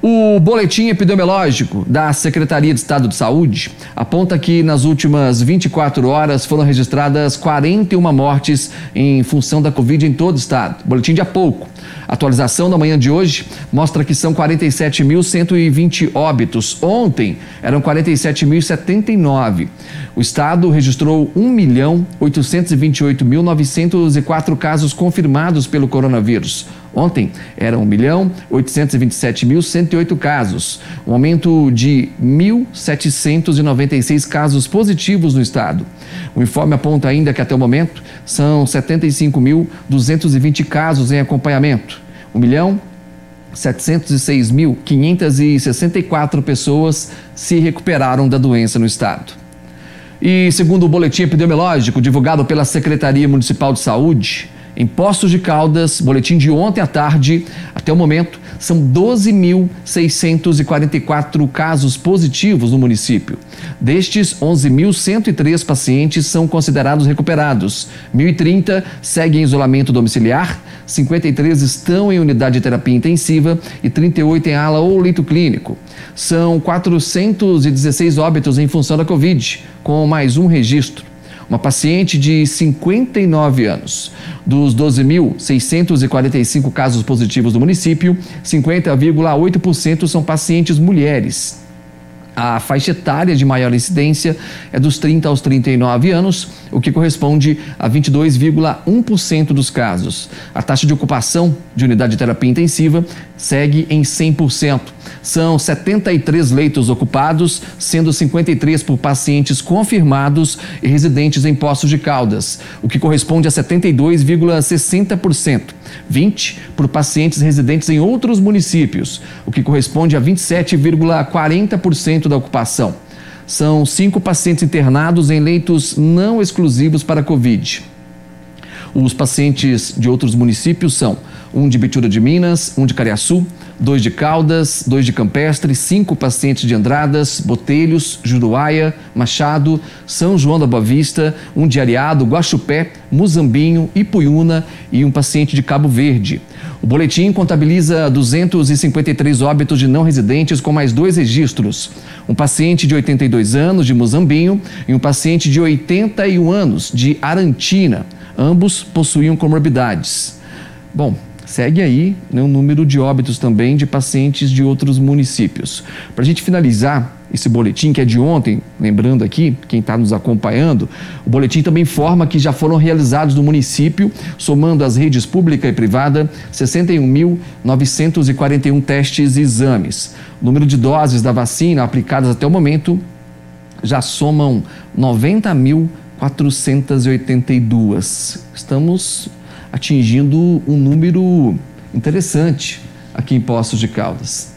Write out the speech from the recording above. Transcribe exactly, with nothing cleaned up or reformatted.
O boletim epidemiológico da Secretaria de Estado de Saúde aponta que nas últimas vinte e quatro horas foram registradas quarenta e uma mortes em função da Covid em todo o estado. Boletim de há pouco. A atualização da manhã de hoje mostra que são quarenta e sete mil cento e vinte óbitos. Ontem eram quarenta e sete mil e setenta e nove. O estado registrou um milhão oitocentos e vinte e oito mil novecentos e quatro casos confirmados pelo coronavírus. Ontem eram um milhão oitocentos e vinte e sete mil cento e oito casos, um aumento de mil setecentos e noventa e seis casos positivos no estado. O informe aponta ainda que até o momento são setenta e cinco mil duzentos e vinte casos em acompanhamento. um milhão setecentos e seis mil quinhentas e sessenta e quatro pessoas se recuperaram da doença no estado. E segundo o boletim epidemiológico divulgado pela Secretaria Municipal de Saúde, em Poços de Caldas, boletim de ontem à tarde, até o momento, são doze mil seiscentos e quarenta e quatro casos positivos no município. Destes, onze mil cento e três pacientes são considerados recuperados, mil e trinta seguem em isolamento domiciliar, cinquenta e três estão em unidade de terapia intensiva e trinta e oito em ala ou leito clínico. São quatrocentos e dezesseis óbitos em função da Covid, com mais um registro. Uma paciente de cinquenta e nove anos. Dos doze mil seiscentos e quarenta e cinco casos positivos do município, cinquenta vírgula oito por cento são pacientes mulheres. A faixa etária de maior incidência é dos trinta aos trinta e nove anos, o que corresponde a vinte e dois vírgula um por cento dos casos. A taxa de ocupação de unidade de terapia intensiva segue em cem por cento. São setenta e três leitos ocupados, sendo cinquenta e três por pacientes confirmados e residentes em Poços de Caldas, o que corresponde a setenta e dois vírgula sessenta por cento. vinte por pacientes residentes em outros municípios, o que corresponde a vinte e sete vírgula quarenta por cento da ocupação. São cinco pacientes internados em leitos não exclusivos para Covid. Os pacientes de outros municípios são um de Bitura de Minas, um de Cariaçu, dois de Caldas, dois de Campestre, cinco pacientes de Andradas, Botelhos, Juruáia, Machado, São João da Boa Vista, um de Areado, Guaxupé, Muzambinho, Ipuiuna e um paciente de Cabo Verde. O boletim contabiliza duzentos e cinquenta e três óbitos de não residentes com mais dois registros. Um paciente de oitenta e dois anos de Muzambinho e um paciente de oitenta e um anos de Arantina. Ambos possuíam comorbidades. Bom, segue aí, né, o número de óbitos também de pacientes de outros municípios. Para a gente finalizar esse boletim, que é de ontem, lembrando aqui, quem está nos acompanhando, o boletim também informa que já foram realizados no município, somando as redes pública e privada, sessenta e um mil novecentos e quarenta e um testes e exames. O número de doses da vacina aplicadas até o momento já somam noventa mil quatrocentos e oitenta e dois. Estamos atingindo um número interessante aqui em Poços de Caldas.